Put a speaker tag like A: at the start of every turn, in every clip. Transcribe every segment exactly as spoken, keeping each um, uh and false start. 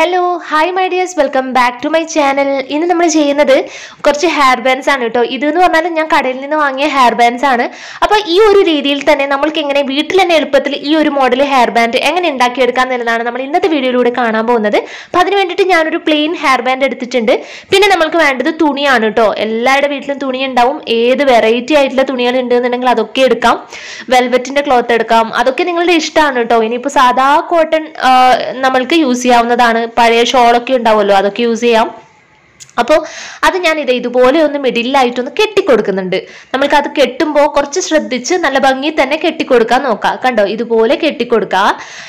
A: Hello, hi my dears, welcome back to my channel. ഇന്ന് നമ്മൾ ചെയ്യുന്നത് കുറച്ച് ഹെയർ ബാൻഡ്സ് ആണ് ട്ടോ. ഇതെന്ന് പറഞ്ഞാൽ ഞാൻ കടയിൽ നിന്ന് വാങ്ങിയ ഹെയർ ബാൻഡ്സ് ആണ്. അപ്പോൾ ഈ ഒരു രീതിയിൽ തന്നെ നമുക്ക് എങ്ങനെ വീട്ടിൽ തന്നെ എളുപ്പത്തിൽ ഈ ഒരു മോഡൽ ഹെയർ ബാൻഡ് എങ്ങനെ ഉണ്ടാക്കി എടുക്കാം എന്നതാണ് നമ്മൾ ഇന്നത്തെ വീഡിയോയിലൂടെ കാണാൻ പോകുന്നത്. അപ്പോൾ അതിനു വേണ്ടിയിട്ട് ഞാൻ ഒരു പ്ലെയിൻ ഹെയർ ബാൻഡ് എടുത്തിട്ടുണ്ട്. പിന്നെ നമുക്ക് വേണ്ടത് തുണിയാണ് ട്ടോ. എല്ലാവരുടെ വീട്ടിലും തുണി ഉണ്ടാവും. ഏത് വെറൈറ്റി ആയിട്ടുള്ള തുണികൾ ഉണ്ടെന്നുണ്ടെങ്കിൽ അതൊക്കെ എടുക്കാം. വെൽവെറ്റിന്റെ ക്ലോത്ത് എടുക്കാം. അതൊക്കെ നിങ്ങളുടെ ഇഷ്ടമാണ് ട്ടോ. ഇനിയിപ്പോൾ സാധാ കോട്ടൺ നമ്മൾക്ക് യൂസ് ചെയ്യാവുന്നതാണ്. പഴയ ഷോളൊക്കെ ഉണ്ടാവുമല്ലോ, അതൊക്കെ യൂസ് ചെയ്യാം. അപ്പോൾ അത് ഞാൻ ഇത് ഇതുപോലെ ഒന്ന് മിഡിലായിട്ടൊന്ന് കെട്ടിക്കൊടുക്കുന്നുണ്ട്. നമ്മൾക്ക് അത് കെട്ടുമ്പോൾ കുറച്ച് ശ്രദ്ധിച്ച് നല്ല ഭംഗി തന്നെ കെട്ടിക്കൊടുക്കാൻ നോക്കാം. കണ്ടോ, ഇതുപോലെ കെട്ടിക്കൊടുക്കുക.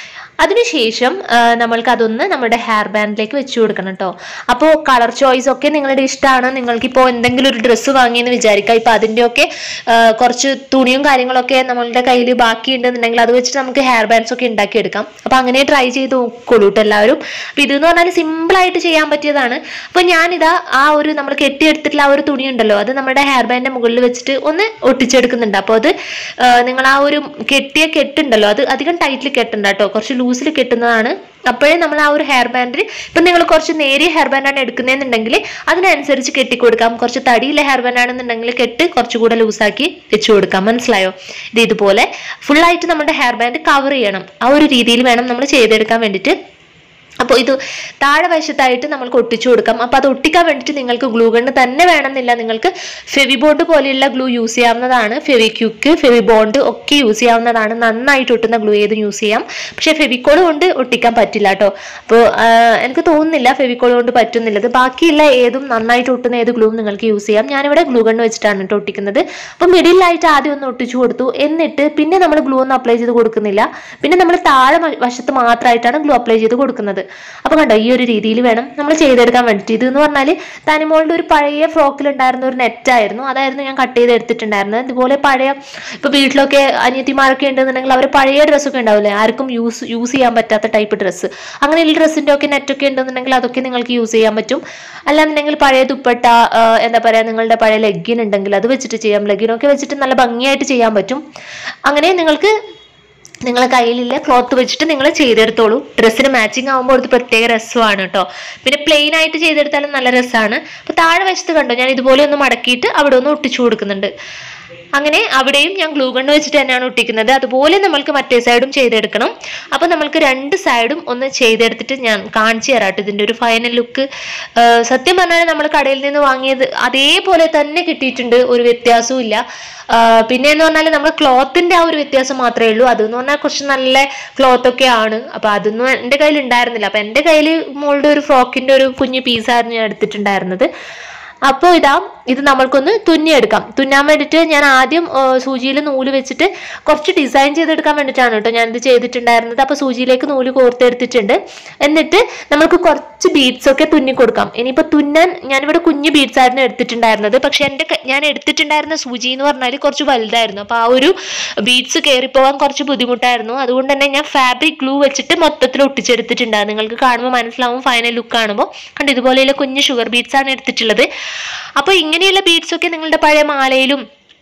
A: അതിനുശേഷം നമ്മൾക്ക് അതൊന്ന് നമ്മുടെ ഹെയർ ബാൻഡിലേക്ക് വെച്ച് കൊടുക്കണം കേട്ടോ. അപ്പോൾ കളർ ചോയ്സ് ഒക്കെ നിങ്ങളുടെ ഇഷ്ടമാണ്. നിങ്ങൾക്കിപ്പോൾ എന്തെങ്കിലും ഒരു ഡ്രസ്സ് വാങ്ങിയെന്ന് വിചാരിക്കാം. ഇപ്പം അതിൻ്റെയൊക്കെ കുറച്ച് തുണിയും കാര്യങ്ങളൊക്കെ നമ്മളുടെ കയ്യിൽ ബാക്കിയുണ്ടെന്നുണ്ടെങ്കിൽ അത് വെച്ചിട്ട് നമുക്ക് ഹെയർ ബാൻഡ്സ് ഒക്കെ ഉണ്ടാക്കിയെടുക്കാം. അപ്പോൾ അങ്ങനെ ട്രൈ ചെയ്ത് നോക്കോളൂ കേട്ടോ എല്ലാവരും. അപ്പോൾ ഇതെന്ന് പറഞ്ഞാൽ സിമ്പിളായിട്ട് ചെയ്യാൻ പറ്റിയതാണ്. അപ്പോൾ ഞാനിതാ ആ ഒരു നമ്മൾ കെട്ടിയെടുത്തിട്ടുള്ള ആ ഒരു തുണി ഉണ്ടല്ലോ, അത് നമ്മുടെ ഹെയർ ബാൻഡിൻ്റെ മുകളിൽ വെച്ചിട്ട് ഒന്ന് ഒട്ടിച്ചെടുക്കുന്നുണ്ട്. അപ്പോൾ അത് നിങ്ങൾ ആ ഒരു കെട്ടിയ കെട്ടുണ്ടല്ലോ, അത് അധികം ടൈറ്റിൽ കെട്ടണ്ട കേട്ടോ, കുറച്ച് ലൂസിൽ കെട്ടുന്നതാണ്. അപ്പോഴേ നമ്മൾ ആ ഒരു ഹെയർ ബാൻഡിൽ ഇപ്പം നിങ്ങൾ കുറച്ച് നേരിയ ഹെയർ ബാൻഡാണ് എടുക്കുന്നതെന്നുണ്ടെങ്കിൽ അതിനനുസരിച്ച് കെട്ടിക്കൊടുക്കാം. കുറച്ച് തടിയിലെ ഹെയർ ബാൻഡ് ആണെന്നുണ്ടെങ്കിൽ കെട്ട് കുറച്ചുകൂടെ ലൂസാക്കി വെച്ച് കൊടുക്കാം. മനസ്സിലായോ? ഇത് ഇതുപോലെ ഫുള്ളായിട്ട് നമ്മുടെ ഹെയർ ബാൻഡ് കവർ ചെയ്യണം. ആ ഒരു രീതിയിൽ വേണം നമ്മൾ ചെയ്തെടുക്കാൻ വേണ്ടിയിട്ട്. അപ്പോൾ ഇത് താഴെ വശത്തായിട്ട് നമ്മൾക്ക് ഒട്ടിച്ചു കൊടുക്കാം. അപ്പോൾ അത് ഒട്ടിക്കാൻ വേണ്ടിയിട്ട് നിങ്ങൾക്ക് ഗ്ലൂ ഗണ്ണ് തന്നെ വേണമെന്നില്ല. നിങ്ങൾക്ക് ഫെവി ബോണ്ട് പോലെയുള്ള ഗ്ലൂ യൂസ് ചെയ്യാവുന്നതാണ്. ഫെവി ക്യുക്ക്, ഫെവി ബോണ്ട് ഒക്കെ യൂസ് ചെയ്യാവുന്നതാണ്. നന്നായിട്ട് ഒട്ടുന്ന ഗ്ലൂ ഏതും യൂസ് ചെയ്യാം. പക്ഷേ ഫെവിക്കോൾ കൊണ്ട് ഒട്ടിക്കാൻ പറ്റില്ല കേട്ടോ. അപ്പോൾ എനിക്ക് തോന്നുന്നില്ല ഫെവിക്കോൾ കൊണ്ട് പറ്റുന്നില്ലത്. ബാക്കിയുള്ള ഏതും നന്നായിട്ട് ഒട്ടുന്ന ഏത് ഗ്ലൂവും നിങ്ങൾക്ക് യൂസ് ചെയ്യാം. ഞാനിവിടെ ഗ്ലൂ ഗണ്ണ് വെച്ചിട്ടാണ് കേട്ടോ ഒട്ടിക്കുന്നത്. അപ്പോൾ മിഡിലായിട്ട് ആദ്യം ഒന്ന് ഒട്ടിച്ചു കൊടുത്തു. എന്നിട്ട് പിന്നെ നമ്മൾ ഗ്ലൂ ഒന്നും അപ്ലൈ ചെയ്ത് കൊടുക്കുന്നില്ല. പിന്നെ നമ്മൾ താഴെ വശത്ത് മാത്രമായിട്ടാണ് ഗ്ലൂ അപ്ലൈ ചെയ്ത് കൊടുക്കുന്നത്. അപ്പൊ കണ്ടോ, ഈ ഒരു രീതിയിൽ വേണം നമ്മൾ ചെയ്തെടുക്കാൻ വേണ്ടിയിട്ട്. ഇതെന്ന് പറഞ്ഞാൽ തനിമോളുടെ ഒരു പഴയ ഫ്രോക്കിൽ ഉണ്ടായിരുന്ന ഒരു നെറ്റായിരുന്നു. അതായിരുന്നു ഞാൻ കട്ട് ചെയ്ത് എടുത്തിട്ടുണ്ടായിരുന്നത്. ഇതുപോലെ പഴയ ഇപ്പൊ വീട്ടിലൊക്കെ അനിയത്തിമാരൊക്കെ ഉണ്ടെന്നുണ്ടെങ്കിൽ അവർ പഴയ ഡ്രസ്സൊക്കെ ഉണ്ടാവില്ലേ, ആർക്കും യൂസ് യൂസ് ചെയ്യാൻ പറ്റാത്ത ടൈപ്പ് ഡ്രസ്സ്, അങ്ങനെയുള്ള ഡ്രസ്സിന്റെ ഒക്കെ നെറ്റൊക്കെ ഉണ്ടെന്നുണ്ടെങ്കിൽ അതൊക്കെ നിങ്ങൾക്ക് യൂസ് ചെയ്യാൻ പറ്റും. അല്ലാന്നുണ്ടെങ്കിൽ പഴയ ദുപ്പട്ട, എന്താ പറയാ, നിങ്ങളുടെ പഴയ ലെഗിൻ ഉണ്ടെങ്കിൽ അത് വെച്ചിട്ട് ചെയ്യാം. ലെഗിനൊക്കെ വെച്ചിട്ട് നല്ല ഭംഗിയായിട്ട് ചെയ്യാൻ പറ്റും. അങ്ങനെ നിങ്ങൾക്ക് നിങ്ങളെ കയ്യിലുള്ള ക്ലോത്ത് വെച്ചിട്ട് നിങ്ങൾ ചെയ്തെടുത്തോളൂ. ഡ്രസ്സിന് മാച്ചിങ് ആകുമ്പോൾ ഒരു പ്രത്യേക രസമാണ് കേട്ടോ. പിന്നെ പ്ലെയിൻ ആയിട്ട് ചെയ്തെടുത്താലും നല്ല രസമാണ്. അപ്പോൾ താഴെ വശത്ത് കണ്ടോ, ഞാൻ ഇതുപോലെ ഒന്ന് മടക്കിയിട്ട് അവിടെ ഒന്ന് ഒട്ടിച്ചു കൊടുക്കുന്നുണ്ട്. അങ്ങനെ അവിടെയും ഞാൻ ഗ്ലൂ ഗണ്ണ് വെച്ചിട്ട് തന്നെയാണ് ഒട്ടിക്കുന്നത്. അതുപോലെ നമ്മൾക്ക് മറ്റേ സൈഡും ചെയ്തെടുക്കണം. അപ്പോൾ നമ്മൾക്ക് രണ്ട് സൈഡും ഒന്ന് ചെയ്തെടുത്തിട്ട് ഞാൻ കാണിച്ചു തരാട്ടോ ഇതിൻ്റെ ഒരു ഫൈനൽ ലുക്ക്. സത്യം പറഞ്ഞാൽ നമ്മൾ കടയിൽ നിന്ന് വാങ്ങിയത് അതേപോലെ തന്നെ കിട്ടിയിട്ടുണ്ട്, ഒരു വ്യത്യാസവും ഇല്ല. പിന്നെ എന്ന് പറഞ്ഞാൽ നമ്മൾ ക്ലോത്തിന്റെ ആ ഒരു വ്യത്യാസം മാത്രമേ ഉള്ളൂ. അതെന്ന് പറഞ്ഞാൽ കുറച്ച് നല്ല ക്ലോത്ത് ഒക്കെ ആണ്. അപ്പൊ അതൊന്നും എൻ്റെ കയ്യിൽ ഉണ്ടായിരുന്നില്ല. അപ്പൊ എൻ്റെ കയ്യിൽ മോളുടെ ഒരു ഫ്രോക്കിന്റെ ഒരു കുഞ്ഞു പീസായിരുന്നു ഞാൻ എടുത്തിട്ടുണ്ടായിരുന്നത്. അപ്പോൾ ഇതാ ഇത് നമ്മൾക്കൊന്ന് തുന്നിയെടുക്കാം. തുന്നാൻ വേണ്ടിയിട്ട് ഞാൻ ആദ്യം സൂചിയിൽ നൂല് വെച്ചിട്ട് കുറച്ച് ഡിസൈൻ ചെയ്തെടുക്കാൻ വേണ്ടിയിട്ടാണ് കേട്ടോ ഞാനിത് ചെയ്തിട്ടുണ്ടായിരുന്നത്. അപ്പോൾ സൂചിയിലേക്ക് നൂല് കോർത്തെടുത്തിട്ടുണ്ട്. എന്നിട്ട് നമുക്ക് കുറച്ച് ബീഡ്സ് ഒക്കെ തുന്നി കൊടുക്കാം. ഇനിയിപ്പോൾ തുന്നാൻ ഞാനിവിടെ കുഞ്ഞു ബീഡ്സ് ആയിരുന്നു എടുത്തിട്ടുണ്ടായിരുന്നത്. പക്ഷെ എൻ്റെ ഞാൻ എടുത്തിട്ടുണ്ടായിരുന്ന സൂചി എന്ന് പറഞ്ഞാൽ കുറച്ച് വലുതായിരുന്നു. അപ്പോൾ ആ ഒരു ബീഡ്സ് കയറിപ്പോകാൻ കുറച്ച് ബുദ്ധിമുട്ടായിരുന്നു. അതുകൊണ്ട് തന്നെ ഞാൻ ഫാബ്രിക് ഗ്ലൂ വെച്ചിട്ട് മൊത്തത്തിൽ ഒട്ടിച്ചെടുത്തിട്ടുണ്ടായിരുന്നു. നിങ്ങൾക്ക് കാണുമ്പോൾ മനസ്സിലാവും ഫൈനൽ ലുക്ക് കാണുമ്പോൾ. കണ്ട് ഇതുപോലെയുള്ള കുഞ്ഞു ഷുഗർ ബീഡ്സ് ആണ് എടുത്തിട്ടുള്ളത്. അപ്പോൾ ഇങ്ങനെയുള്ള ബീഡ്സ് ഒക്കെ നിങ്ങളുടെ പഴയ മാലയിലും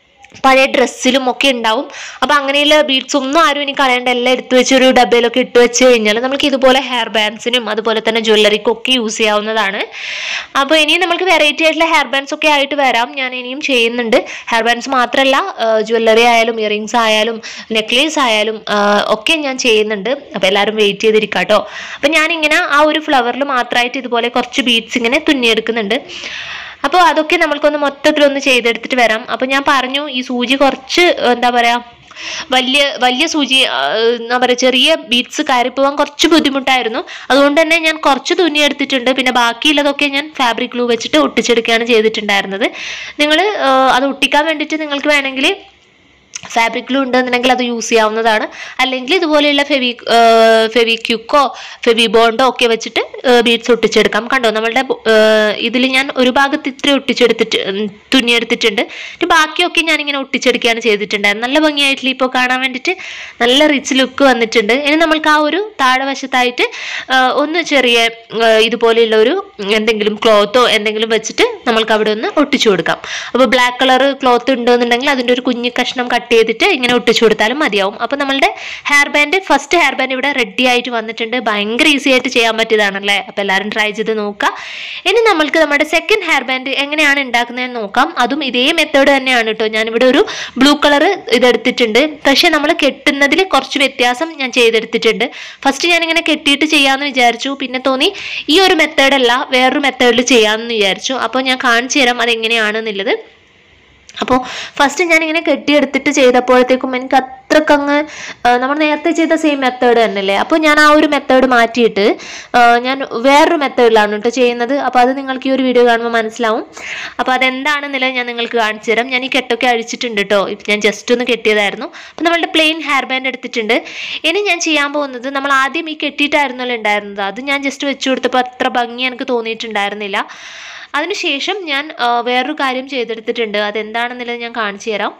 A: പഴയ ഡ്രസ്സിലും ഒക്കെ ഉണ്ടാവും. അപ്പോൾ അങ്ങനെയുള്ള ബീഡ്സ് ഒന്നും ആരും ഇനി കളയേണ്ട, എല്ലാം എടുത്തു വെച്ച് ഒരു ഡബയിലൊക്കെ ഇട്ട് വെച്ച് കഴിഞ്ഞാൽ നമുക്ക് ഇതുപോലെ ഹെയർ ബാൻഡ്സിനും അതുപോലെ തന്നെ ജ്വല്ലറിക്കും ഒക്കെ യൂസ് ചെയ്യാവുന്നതാണ്. അപ്പോൾ ഇനിയും നമുക്ക് വെറൈറ്റി ആയിട്ടുള്ള ഹെയർ ബാൻഡ്സ് ഒക്കെ ആയിട്ട് വരാം. ഞാൻ ഇനിയും ചെയ്യുന്നുണ്ട്. ഹെയർ ബാൻഡ്സ് മാത്രമല്ല, ജ്വല്ലറി ആയാലും ഇയറിങ്സ് ആയാലും നെക്ലേസ് ആയാലും ഒക്കെ ഞാൻ ചെയ്യുന്നുണ്ട്. അപ്പോൾ എല്ലാവരും വെയിറ്റ് ചെയ്തിരിക്കാം കേട്ടോ. അപ്പോൾ ഞാനിങ്ങനെ ആ ഒരു ഫ്ലവറിൽ മാത്രമായിട്ട് ഇതുപോലെ കുറച്ച് ബീഡ്സ് ഇങ്ങനെ തുന്നിയെടുക്കുന്നുണ്ട്. അപ്പോൾ അതൊക്കെ നമ്മൾക്കൊന്ന് മൊത്തത്തിലൊന്ന് ചെയ്തെടുത്തിട്ട് വരാം. അപ്പോൾ ഞാൻ പറഞ്ഞു ഈ സൂചി കുറച്ച് എന്താ പറയുക, വലിയ വലിയ സൂചി എന്താ പറയുക, ചെറിയ ബീഡ്സ് കയറിപ്പോവാൻ കുറച്ച് ബുദ്ധിമുട്ടായിരുന്നു. അതുകൊണ്ട് തന്നെ ഞാൻ കുറച്ച് തുന്നി എടുത്തിട്ടുണ്ട്. പിന്നെ ബാക്കിയുള്ളതൊക്കെ ഞാൻ ഫാബ്രിക് ഗ്ലൂ വെച്ചിട്ട് ഒട്ടിച്ചെടുക്കുകയാണ് ചെയ്തിട്ടുണ്ടായിരുന്നത്. നിങ്ങൾ അത് ഒട്ടിക്കാൻ വേണ്ടിയിട്ട് നിങ്ങൾക്ക് വേണമെങ്കിൽ ഫാബ്രിക് ഗ്ലൂ ഉണ്ടെന്നുണ്ടെങ്കിൽ അത് യൂസ് ചെയ്യാവുന്നതാണ്. അല്ലെങ്കിൽ ഇതുപോലെയുള്ള ഫെവി ഫെവി ക്യുക്കോ ഫെവി ബോണ്ടോ ഒക്കെ വെച്ചിട്ട് ബീഡ്സ് ഒട്ടിച്ചെടുക്കാം. കണ്ടോ, നമ്മളുടെ ഇതിൽ ഞാൻ ഒരു ഭാഗത്ത് ഇത്ര ഒട്ടിച്ചെടുത്തിട്ട് തുന്നിയെടുത്തിട്ടുണ്ട്. ബാക്കിയൊക്കെ ഞാനിങ്ങനെ ഒട്ടിച്ചെടുക്കുകയാണ് ചെയ്തിട്ടുണ്ടായിരുന്നത്. നല്ല ഭംഗിയായിട്ടില്ല ഇപ്പോൾ കാണാൻ വേണ്ടിയിട്ട്, നല്ല റിച്ച് ലുക്ക് വന്നിട്ടുണ്ട്. ഇനി നമ്മൾക്ക് ആ ഒരു താഴെ വശത്തായിട്ട് ഒന്ന് ചെറിയ ഇതുപോലെയുള്ള ഒരു എന്തെങ്കിലും ക്ലോത്തോ എന്തെങ്കിലും വെച്ചിട്ട് നമ്മൾക്ക് അവിടെ ഒന്ന് ഒട്ടിച്ചു കൊടുക്കാം. അപ്പോൾ ബ്ലാക്ക് കളർ ക്ലോത്ത് ഉണ്ടെന്നുണ്ടെങ്കിൽ അതിൻ്റെ ഒരു കുഞ്ഞു കഷ്ണം കട്ട് കട്ട് ചെയ്തിട്ട് ഇങ്ങനെ ഒട്ടിച്ചു കൊടുത്താലും മതിയാവും. അപ്പോൾ നമ്മളുടെ hair band first hair band ഇവിടെ റെഡി ആയിട്ട് വന്നിട്ടുണ്ട്. ഭയങ്കര ഈസി ആയിട്ട് ചെയ്യാൻ പറ്റിയതാണല്ലേ. അപ്പോൾ എല്ലാവരും ട്രൈ ചെയ്ത് നോക്കുക. ഇനി നമ്മൾക്ക് നമ്മുടെ സെക്കൻഡ് ഹെയർ ബാൻഡ് എങ്ങനെയാണ് ഉണ്ടാക്കുന്നതെന്ന് നോക്കാം. അതും ഇതേ മെത്തേഡ് തന്നെയാണ് കേട്ടോ. ഞാനിവിടെ ഒരു ബ്ലൂ കളർ ഇതെടുത്തിട്ടുണ്ട്. പക്ഷേ നമ്മൾ കെട്ടുന്നതിൽ കുറച്ച് വ്യത്യാസം ഞാൻ ചെയ്തെടുത്തിട്ടുണ്ട്. ഫസ്റ്റ് ഞാനിങ്ങനെ കെട്ടിയിട്ട് ചെയ്യാമെന്ന് വിചാരിച്ചു. പിന്നെ തോന്നി ഈ ഒരു മെത്തേഡല്ല വേറൊരു മെത്തേഡിൽ ചെയ്യാമെന്ന് വിചാരിച്ചു. അപ്പോൾ ഞാൻ കാണിച്ചു തരാം അതെങ്ങനെയാണെന്നുള്ളത്. അപ്പോൾ ഫസ്റ്റ് ഞാനിങ്ങനെ കെട്ടിയെടുത്തിട്ട് ചെയ്തപ്പോഴത്തേക്കും എനിക്ക് അത്രക്കങ്ങ് നമ്മൾ നേരത്തെ ചെയ്ത സെയിം മെത്തേഡ് തന്നെയല്ലേ. അപ്പോൾ ഞാൻ ആ ഒരു മെത്തേഡ് മാറ്റിയിട്ട് ഞാൻ വേറൊരു മെത്തേഡിലാണ് കേട്ടോ ചെയ്യുന്നത്. അപ്പോൾ അത് നിങ്ങൾക്ക് ഈ ഒരു വീഡിയോ കാണുമ്പോൾ മനസ്സിലാവും. അപ്പോൾ അതെന്താണെന്നുള്ളത് ഞാൻ നിങ്ങൾക്ക് കാണിച്ചു തരാം. ഞാൻ ഈ കെട്ടൊക്കെ അഴിച്ചിട്ടുണ്ട് കേട്ടോ. ഞാൻ ജസ്റ്റ് ഒന്ന് കെട്ടിയതായിരുന്നു. അപ്പോൾ നമ്മളുടെ പ്ലെയിൻ ഹെയർ ബാൻഡ് എടുത്തിട്ടുണ്ട്. ഇനി ഞാൻ ചെയ്യാൻ പോകുന്നത് നമ്മൾ ആദ്യം ഈ കെട്ടിയിട്ടായിരുന്നല്ലോ ഉണ്ടായിരുന്നത്. അത് ഞാൻ ജസ്റ്റ് വെച്ചു കൊടുത്തപ്പോൾ അത്ര ഭംഗി എനിക്ക് തോന്നിയിട്ടുണ്ടായിരുന്നില്ല. അതിനുശേഷം ഞാൻ വേറൊരു കാര്യം ചെയ്തെടുത്തിട്ടുണ്ട്. അതെന്താണെന്നുള്ളത് ഞാൻ കാണിച്ചു തരാം.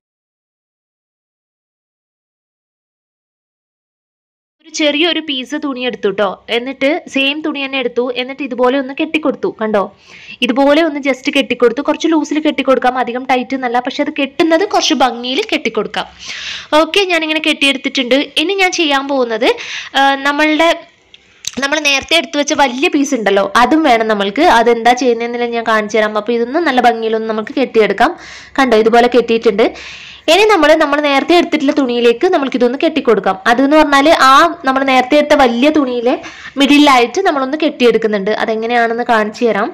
A: ഒരു ചെറിയൊരു പീസ് തുണി എടുത്തു കേട്ടോ. എന്നിട്ട് സെയിം തുണി തന്നെ എടുത്തു. എന്നിട്ട് ഇതുപോലെ ഒന്ന് കെട്ടിക്കൊടുത്തു. കണ്ടോ, ഇതുപോലെ ഒന്ന് ജസ്റ്റ് കെട്ടിക്കൊടുത്തു. കുറച്ച് ലൂസിൽ കെട്ടിക്കൊടുക്കാം, അധികം ടൈറ്റ് എന്നല്ല. പക്ഷെ അത് കെട്ടുന്നത് കുറച്ച് ഭംഗിയിൽ കെട്ടിക്കൊടുക്കാം. ഓക്കെ, ഞാനിങ്ങനെ കെട്ടിയെടുത്തിട്ടുണ്ട്. ഇനി ഞാൻ ചെയ്യാൻ പോകുന്നത് നമ്മളുടെ നമ്മൾ നേരത്തെ എടുത്തു വെച്ച വലിയ പീസ് ഉണ്ടല്ലോ, അതും വേണം നമ്മൾക്ക്. അതെന്താ ചെയ്യുന്നതെന്നില്ല ഞാൻ കാണിച്ചു തരാം. അപ്പോൾ ഇതൊന്നും നല്ല ഭംഗിയിലൊന്നും നമുക്ക് കെട്ടിയെടുക്കാം. കണ്ടോ, ഇതുപോലെ കെട്ടിയിട്ടുണ്ട്. ഇനി നമ്മൾ നമ്മൾ നേരത്തെ എടുത്തിട്ടുള്ള തുണിയിലേക്ക് നമ്മൾക്ക് ഇതൊന്ന് കെട്ടിക്കൊടുക്കാം. അതെന്ന് പറഞ്ഞാൽ ആ നമ്മൾ നേരത്തെ എടുത്ത വലിയ തുണിയിലെ മിഡിലായിട്ട് നമ്മളൊന്ന് കെട്ടിയെടുക്കുന്നുണ്ട്. അതെങ്ങനെയാണെന്ന് കാണിച്ചു തരാം.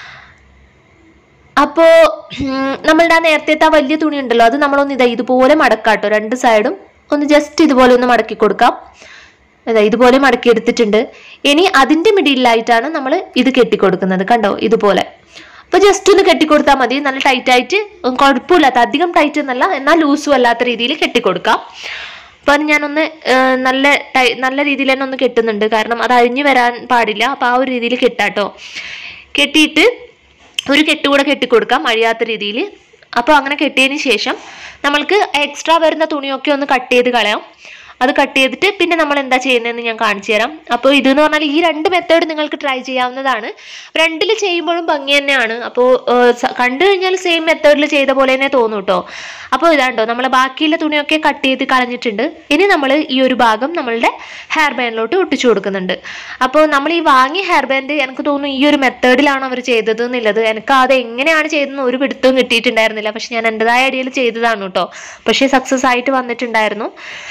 A: അപ്പോൾ നമ്മളുടെ ആ നേരത്തെ ആ വലിയ തുണി ഉണ്ടല്ലോ, അത് നമ്മളൊന്ന് ഇതാ ഇതുപോലെ മടക്കാട്ടോ. രണ്ട് സൈഡും ഒന്ന് ജസ്റ്റ് ഇതുപോലെ ഒന്ന് മടക്കി കൊടുക്കാം. അതാ ഇതുപോലെ മടക്കി എടുത്തിട്ടുണ്ട്. ഇനി അതിൻ്റെ മിഡിലായിട്ടാണ് നമ്മൾ ഇത് കെട്ടിക്കൊടുക്കുന്നത്. കണ്ടോ, ഇതുപോലെ. അപ്പോൾ ജസ്റ്റ് ഒന്ന് കെട്ടിക്കൊടുത്താൽ മതി. നല്ല ടൈറ്റായിട്ട്, കുഴപ്പമില്ലാത്ത അധികം ടൈറ്റ് എന്നല്ല എന്നാൽ ലൂസും അല്ലാത്ത രീതിയിൽ കെട്ടിക്കൊടുക്കാം. അപ്പോൾ അത് ഞാനൊന്ന് നല്ല ടൈ നല്ല രീതിയിൽ തന്നെ ഒന്ന് കെട്ടുന്നുണ്ട്. കാരണം അത് അഴിഞ്ഞു വരാൻ പാടില്ല. അപ്പോൾ ആ ഒരു രീതിയിൽ കെട്ടാട്ടോ. കെട്ടിയിട്ട് ഒരു കെട്ടുകൂടെ കെട്ടിക്കൊടുക്കാം അഴിയാത്ത രീതിയിൽ. അപ്പോൾ അങ്ങനെ കെട്ടിയതിന് ശേഷം നമ്മൾക്ക് എക്സ്ട്രാ വരുന്ന തുണിയൊക്കെ ഒന്ന് കട്ട് ചെയ്ത് കളയാം. അത് കട്ട് ചെയ്തിട്ട് പിന്നെ നമ്മൾ എന്താ ചെയ്യുന്നതെന്ന് ഞാൻ കാണിച്ചു തരാം. അപ്പോൾ ഇതെന്ന് പറഞ്ഞാൽ ഈ രണ്ട് മെത്തേഡ് നിങ്ങൾക്ക് ട്രൈ ചെയ്യാവുന്നതാണ്. രണ്ടിൽ ചെയ്യുമ്പോഴും ഭംഗി തന്നെയാണ്. അപ്പോൾ കണ്ടു കഴിഞ്ഞാൽ സെയിം മെത്തേഡിൽ ചെയ്ത പോലെ തന്നെ തോന്നും കേട്ടോ. അപ്പോൾ ഇതാണ്ടോ നമ്മൾ ബാക്കിയുള്ള തുണിയൊക്കെ കട്ട് ചെയ്ത് കളഞ്ഞിട്ടുണ്ട്. ഇനി നമ്മൾ ഈ ഒരു ഭാഗം നമ്മളുടെ ഹെയർ ബാൻഡിലോട്ട് ഒട്ടിച്ചു കൊടുക്കുന്നുണ്ട്. അപ്പോൾ നമ്മൾ ഈ വാങ്ങിയ ഹെയർ ബാൻഡ് എനിക്ക് തോന്നുന്നു ഈ ഒരു മെത്തേഡിലാണ് അവർ ചെയ്തത് എന്നുള്ളത്. എനിക്ക് അത് എങ്ങനെയാണ് ചെയ്തതെന്ന് ഒരു പിടുത്തവും കിട്ടിയിട്ടുണ്ടായിരുന്നില്ല. പക്ഷെ ഞാൻ എൻ്റെതായ ഐഡിയയിൽ ചെയ്തതാണ് കേട്ടോ. പക്ഷേ സക്സസ് ആയിട്ട് വന്നിട്ടുണ്ടായിരുന്നു.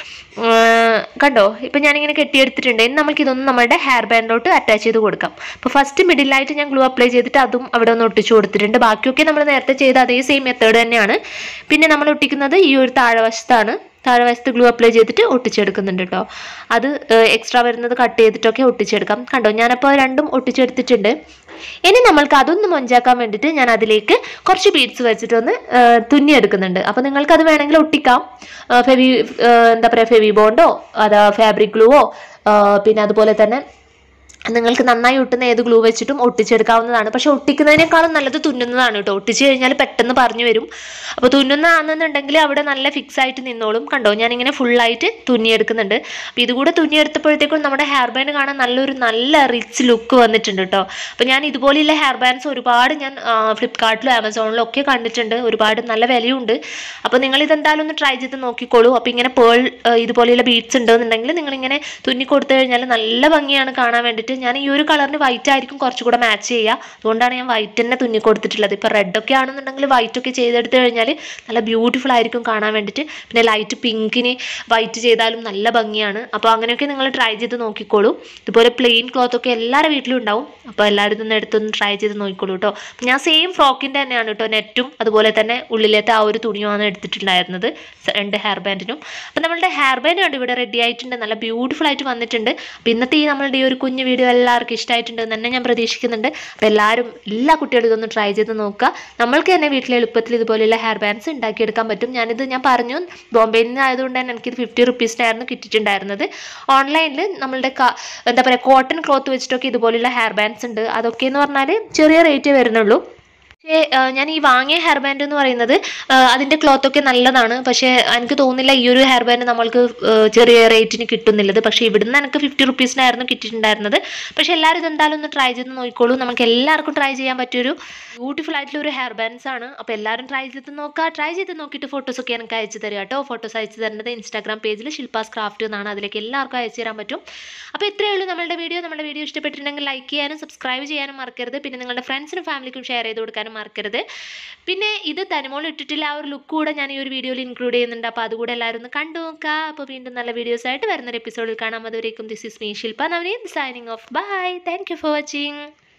A: കണ്ടോ, ഇപ്പം ഞാനിങ്ങനെ കെട്ടിയെടുത്തിട്ടുണ്ട്. ഇനി നമുക്ക് ഇതൊന്നും നമ്മുടെ ഹെയർ ബാൻഡിലോട്ട് അറ്റാച്ച് ചെയ്ത് കൊടുക്കാം. അപ്പോൾ ഫസ്റ്റ് മിഡിലായിട്ട് ഞാൻ ഗ്ലൂ അപ്ലൈ ചെയ്തിട്ട് അതും അവിടെ ഒന്ന് ഒട്ടിച്ചു കൊടുത്തിട്ടുണ്ട്. ബാക്കിയൊക്കെ നമ്മൾ നേരത്തെ ചെയ്ത അതേ സെയിം മെത്തേഡ് തന്നെയാണ്. പിന്നെ നമ്മൾ ഒട്ടിക്കുന്നത് ഈ ഒരു താഴെവശത്താണ്. താഴെവശത്ത് ഗ്ലൂ അപ്ലൈ ചെയ്തിട്ട് ഒട്ടിച്ചെടുക്കുന്നുണ്ട് കേട്ടോ. അത് എക്സ്ട്രാ വരുന്നത് കട്ട് ചെയ്തിട്ടൊക്കെ ഒട്ടിച്ചെടുക്കാം. കണ്ടോ, ഞാനപ്പോൾ രണ്ടും ഒട്ടിച്ചെടുത്തിട്ടുണ്ട്. ഇനി നമ്മൾക്ക് അതൊന്ന് മൊഞ്ചാക്കാൻ വേണ്ടിയിട്ട് ഞാൻ അതിലേക്ക് കുറച്ച് ബീഡ്സ് വെച്ചിട്ടൊന്ന് തുന്നിയെടുക്കുന്നുണ്ട്. അപ്പോൾ നിങ്ങൾക്ക് അത് വേണമെങ്കിൽ ഒട്ടിക്കാം. ഫെവി എന്താ പറയുക ഫെവി ബോണ്ടോ അതാ ഫാബ്രിക് ഗ്ലൂവോ പിന്നെ അതുപോലെ തന്നെ നിങ്ങൾക്ക് നന്നായി ഒട്ടുന്ന ഏത് ഗ്ലൂ വെച്ചിട്ടും ഒട്ടിച്ചെടുക്കാവുന്നതാണ്. പക്ഷെ ഒട്ടിക്കുന്നതിനേക്കാളും നല്ലത് തുന്നുന്നതാണ് കേട്ടോ. ഒട്ടിച്ച് കഴിഞ്ഞാൽ പെട്ടെന്ന് പറഞ്ഞു വരും. അപ്പോൾ തുന്നുന്നതാണെന്നുണ്ടെങ്കിൽ അവിടെ നല്ല ഫിക്സ് ആയിട്ട് നിന്നോളും. കണ്ടോ, ഞാനിങ്ങനെ ഫുള്ളായിട്ട് തുന്നിയെടുക്കുന്നുണ്ട്. അപ്പോൾ ഇതുകൂടെ തുന്നിയെടുത്തപ്പോഴത്തേക്കും നമ്മുടെ ഹെയർ ബാൻഡ് കാണാൻ നല്ലൊരു നല്ല റിച്ച് ലുക്ക് വന്നിട്ടുണ്ട് കേട്ടോ. അപ്പോൾ ഞാൻ ഇതുപോലെയുള്ള ഹെയർ ബാൻഡ്സ് ഒരുപാട് ഞാൻ ഫ്ലിപ്കാർട്ടിലും ആമസോണിലും ഒക്കെ കണ്ടിട്ടുണ്ട്. ഒരുപാട് നല്ല വിലയുണ്ട്. അപ്പോൾ നിങ്ങൾ ഇതെന്തായാലും ഒന്ന് ട്രൈ ചെയ്ത് നോക്കിക്കോളൂ. അപ്പോൾ ഇങ്ങനെ പേൾ ഇതുപോലെയുള്ള ബീഡ്സ് ഉണ്ടെന്നുണ്ടെങ്കിൽ നിങ്ങളിങ്ങനെ തുന്നി കൊടുത്തു കഴിഞ്ഞാൽ നല്ല ഭംഗിയാണ് കാണാൻ വേണ്ടിയിട്ട്. ഞാൻ ഈ ഒരു കളറിന് വൈറ്റ് ആയിരിക്കും കുറച്ചുകൂടെ മാച്ച് ചെയ്യുക. അതുകൊണ്ടാണ് ഞാൻ വൈറ്റ് തന്നെ തുന്നി കൊടുത്തിട്ടുള്ളത്. ഇപ്പോൾ റെഡൊക്കെ ആണെന്നുണ്ടെങ്കിൽ വൈറ്റ് ഒക്കെ ചെയ്തെടുത്ത് കഴിഞ്ഞാൽ നല്ല ബ്യൂട്ടിഫുൾ ആയിരിക്കും കാണാൻ വേണ്ടിയിട്ട്. പിന്നെ ലൈറ്റ് പിങ്കിന് വൈറ്റ് ചെയ്താലും നല്ല ഭംഗിയാണ്. അപ്പോൾ അങ്ങനെയൊക്കെ നിങ്ങൾ ട്രൈ ചെയ്ത് നോക്കിക്കോളൂ. ഇതുപോലെ പ്ലെയിൻ ക്ലോത്ത് ഒക്കെ എല്ലാവരുടെ വീട്ടിലും ഉണ്ടാവും. അപ്പോൾ എല്ലാവരും ഇതൊന്നും എടുത്തൊന്ന് ട്രൈ ചെയ്ത് നോക്കിക്കോളൂ കേട്ടോ. ഞാൻ സെയിം ഫ്രോക്കിൻ്റെ തന്നെയാണ് കേട്ടോ. നെറ്റും അതുപോലെ തന്നെ ഉള്ളിലത്തെ ആ ഒരു തുണിയുമാണ് എടുത്തിട്ടുണ്ടായിരുന്നത് രണ്ട് ഹെയർ ബാൻഡിനും. അപ്പോൾ നമ്മളുടെ ഹെയർ ബാൻഡ് കണ്ട് ഇവിടെ റെഡി ആയിട്ടുണ്ട്. നല്ല ബ്യൂട്ടിഫുൾ ആയിട്ട് വന്നിട്ടുണ്ട്. അപ്പോൾ ഇന്നത്തെ ഈ നമ്മളുടെ ഈ ഒരു കുഞ്ഞു വീഡിയോ എല്ലാവർക്കും ഇഷ്ടമായിട്ടുണ്ടെന്ന് തന്നെ ഞാൻ പ്രതീക്ഷിക്കുന്നുണ്ട്. അപ്പോൾ എല്ലാവരും എല്ലാ കുട്ടികളും ഇതൊന്ന് ട്രൈ ചെയ്ത് നോക്കുക. നമ്മൾക്ക് തന്നെ വീട്ടിലെ എളുപ്പത്തിൽ ഇതുപോലെയുള്ള ഹെയർ ബാൻഡ്സ് ഉണ്ടാക്കിയെടുക്കാൻ പറ്റും. ഞാനിത് ഞാൻ പറഞ്ഞു ബോംബെയിൽ നിന്ന് ആയതുകൊണ്ട് തന്നെ എനിക്കിത് ഫിഫ്റ്റി റുപ്പീസിനായിരുന്നു കിട്ടിയിട്ടുണ്ടായിരുന്നത്. ഓൺലൈനിൽ നമ്മളുടെ എന്താ പറയുക കോട്ടൺ ക്ലോത്ത് വെച്ചിട്ടൊക്കെ ഇതുപോലെയുള്ള ഹെയർ ബാൻഡ്സ് ഉണ്ട്. അതൊക്കെ എന്ന് പറഞ്ഞാൽ ചെറിയ റേറ്റേ വരുന്നുള്ളൂ. പക്ഷേ ഞാൻ ഈ വാങ്ങിയ ഹെയർ ബാൻഡ് എന്ന് പറയുന്നത് അതിൻ്റെ ക്ലോത്തൊക്കെ നല്ലതാണ്. പക്ഷേ എനിക്ക് തോന്നുന്നില്ല ഈ ഒരു ഹെയർ ബാൻഡ് നമ്മൾക്ക് ചെറിയ റേറ്റിന് കിട്ടുന്നില്ലത്. പക്ഷേ ഇവിടുന്ന് എനിക്ക് ഫിഫ്റ്റി റുപ്പീസിനായിരുന്നു കിട്ടിയിട്ടുണ്ടായിരുന്നത്. പക്ഷേ എല്ലാവരും ഇതെന്തായാലും ഒന്ന് ട്രൈ ചെയ്ത് നോക്കിക്കോളൂ. നമുക്ക് എല്ലാവർക്കും ട്രൈ ചെയ്യാൻ പറ്റിയൊരു ബ്യൂട്ടിഫുൾ ആയിട്ടുള്ള ഒരു ഹെയർ ബാൻഡ്സ് ആണ്. അപ്പോൾ എല്ലാവരും ട്രൈ ചെയ്ത് നോക്കുക. ട്രൈ ചെയ്ത് നോക്കിയിട്ട് ഫോട്ടോസൊക്കെ എനിക്ക് അയച്ചു തരിക കേട്ടോ. ഫോട്ടോസ് അയച്ചു തരുന്നത് ഇൻസ്റ്റാഗ്രാം പേജിൽ ശില്പാസ് ക്രാഫ്റ്റ് എന്നാണ്. അതിലേക്ക് എല്ലാവർക്കും അയച്ചു തരാൻ പറ്റും. അപ്പോൾ ഇത്രയേ ഉള്ളൂ നമ്മുടെ വീഡിയോ. നമ്മുടെ വീഡിയോ ഇഷ്ടപ്പെട്ടിട്ടുണ്ടെങ്കിൽ ലൈക്ക് ചെയ്യാനും സബ്സ്ക്രൈബ് ചെയ്യാനും മറക്കരുത്. പിന്നെ നിങ്ങളുടെ ഫ്രണ്ട്സിനും ഫാമിലിക്കും ഷെയർ ചെയ്ത് കൊടുക്കാനും മറക്കരുത്. പിന്നെ ഇത് തനിമോൾ ഇട്ടിട്ടില്ല ആ ഒരു ലുക്ക് കൂടെ ഞാൻ ഈ ഒരു വീഡിയോയിൽ ഇൻക്ലൂഡ് ചെയ്യുന്നുണ്ട്. അപ്പോൾ അതുകൂടെ എല്ലാവരും ഒന്ന് കണ്ടു നോക്കുക. അപ്പോൾ വീണ്ടും നല്ല വീഡിയോസ് ആയിട്ട് വരുന്നൊരു എപ്പിസോഡിൽ കാണാം. അതുവരേക്കും this is me Shilpa Navneet signing off. Bye. Thank you for watching.